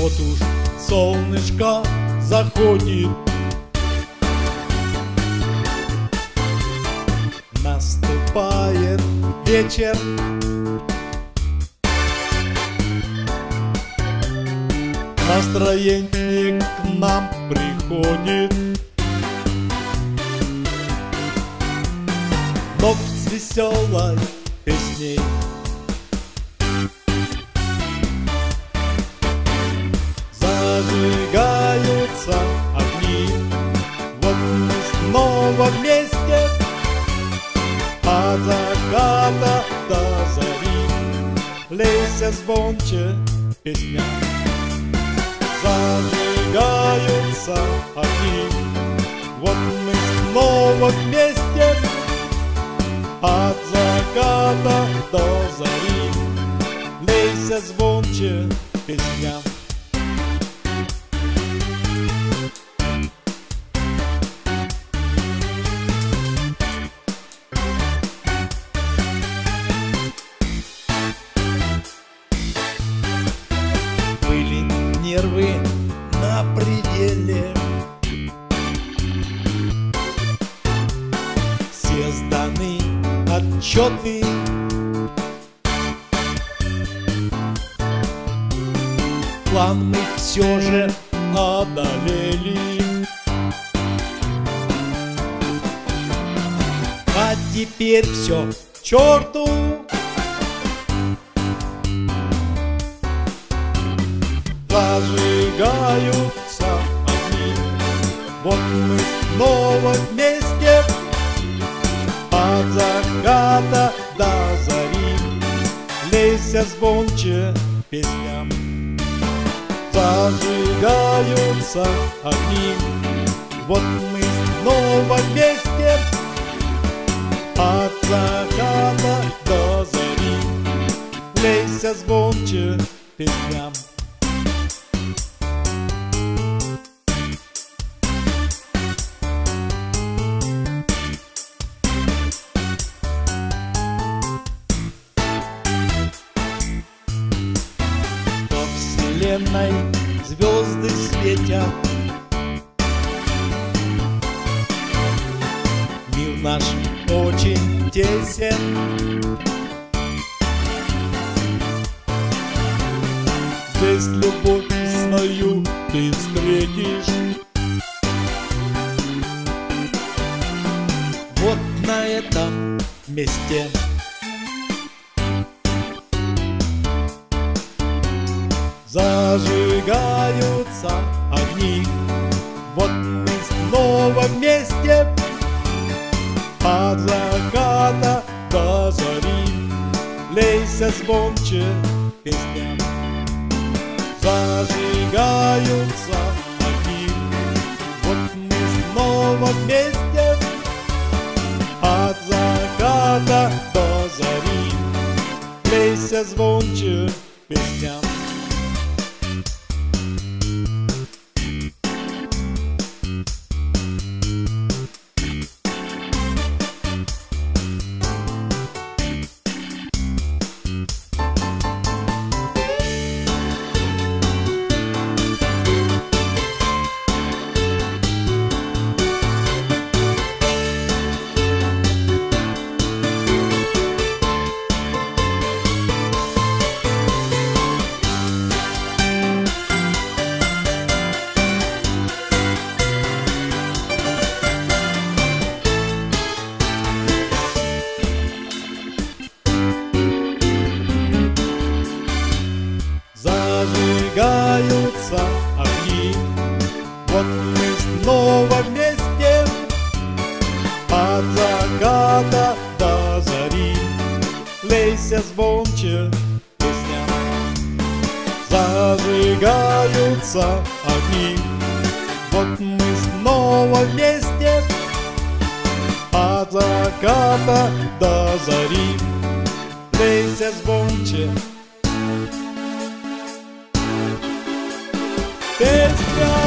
Вот уж солнышко заходит, наступает вечер. Настроение к нам приходит, но с веселой песней. Зажигаются огни, вот мы снова вместе, от заката до зари, лейся звонче песня. Зажигаются огни, вот мы снова вместе, от заката до зари, лейся звонче песня. Были нервы на пределе, все сданы отчеты, план мы все же одолели, а теперь все к черту. Зажигаются огни, вот мы снова вместе, от заката до зари, лейся звонче песня. Зажигаются огни, вот мы снова вместе, от заката до зари, лейся звонче песня. Вселенной звезды светят, мир наш очень тесен. Здесь любовь свою ты встретишь, вот на этом месте. Зажигаются огни, вот мы снова вместе, от заката до зари, лейся звонче песня. Зажигаются огни, вот мы снова вместе, от заката до зари, лейся звонче песня. Зажигаются огни, вот мы снова вместе, от заката до зари, лейся звонче песня. Зажигаются огни, вот мы снова вместе, от заката до зари, лейся звонче песня.